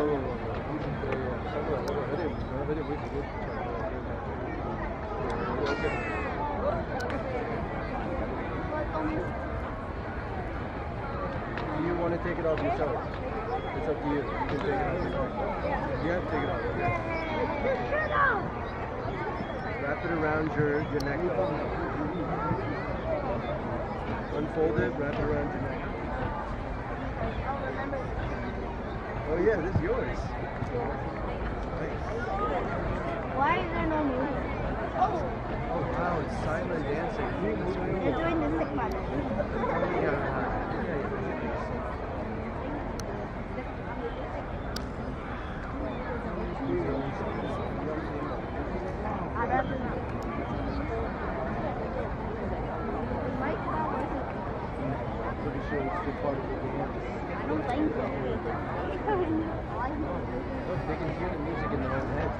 Do you want to take it off yourself? It's up to you. You can take it off yourself. You have to take it off. Wrap it around your neck. Unfold it, wrap it around your neck. Oh yeah, this is yours. Nice. Why is there no music? Oh wow, it's silent dancing. They're doing the sick one. Pretty sure it's still part of the dance. I don't think so. Look, they can hear the music in their own heads.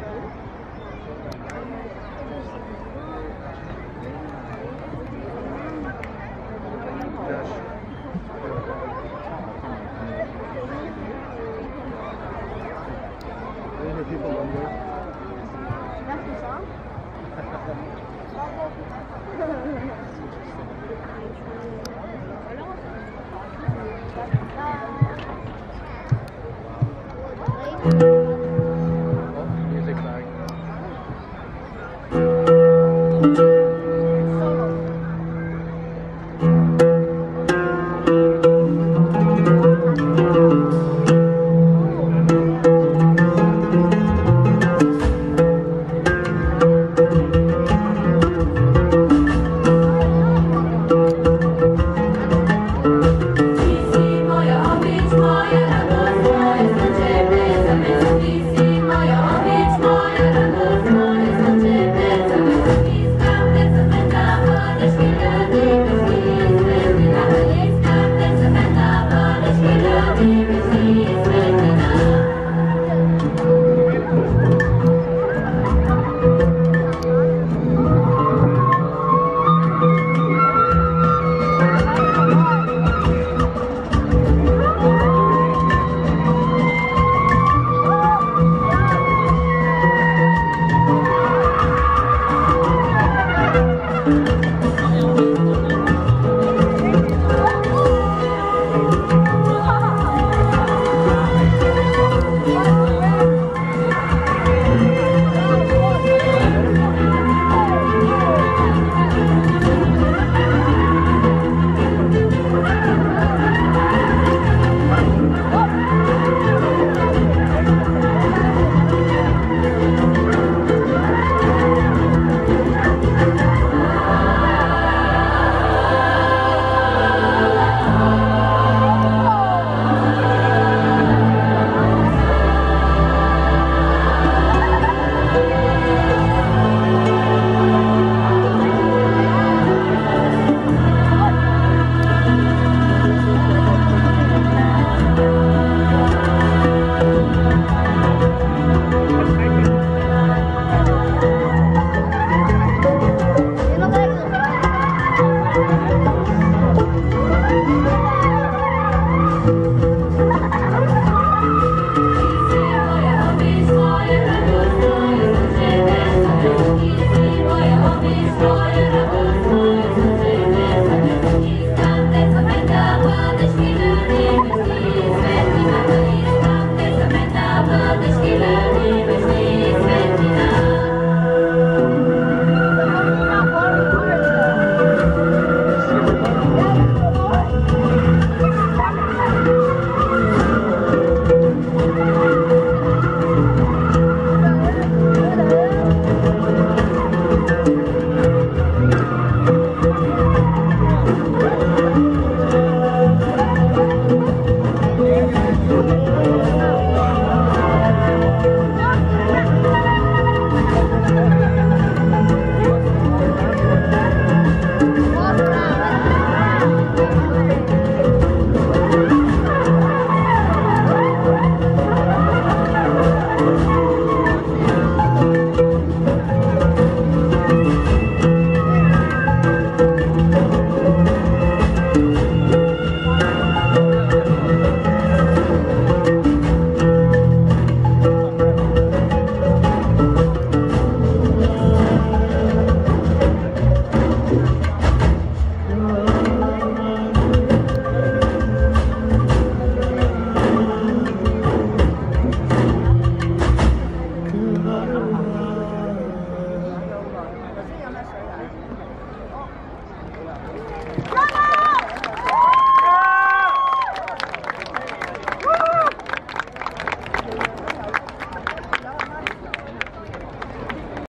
Josh. I hear people wondering. That's the song? Interesting.